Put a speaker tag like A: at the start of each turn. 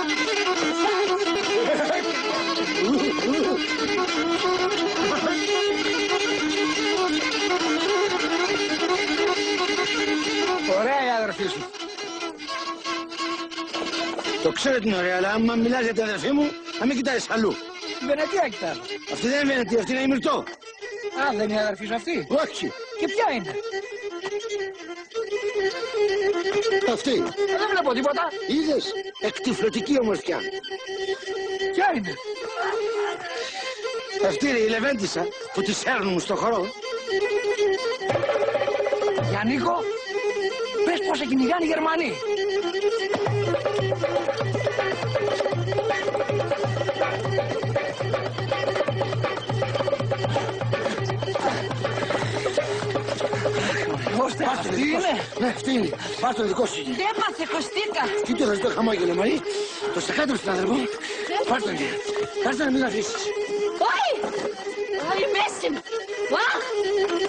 A: Ωραία η αδερφή σου. Το ξέρω την ωραία, αλλά άμα μιλάς για την αδερφή μου, να μην κοιτάζεις αλλού.
B: Τη Βενετία κοιτάζω.
A: Αυτή δεν είναι Βενετία, αυτή είναι η Μυρτώ.
B: Α, δεν είναι η αδερφή σου αυτή.
A: Όχι.
B: Και ποια είναι?
A: Αυτή.
B: Δεν βλέπω τίποτα.
A: Είδες, εκτυφλωτική ομορφιά.
B: Ποια είναι?
A: Αυτή είναι η Λεβέντισσα που τη σέρνουν στο χορό.
B: Γιάννικο, πες πως σε κυνηγάνε οι Γερμανοί. Αυτή είναι.
A: Ναι, αυτή είναι. Πάρ' το δικό σου.
C: Δεν πάθε, Κωστίκα.
A: Τι το το χαμόγελο, Μαρή. Το στεκάτω στον αδερφό. Πάρ' τον. Πάρ' τον να μην αφήσεις.
C: Όχι. Όχι, μέση μου.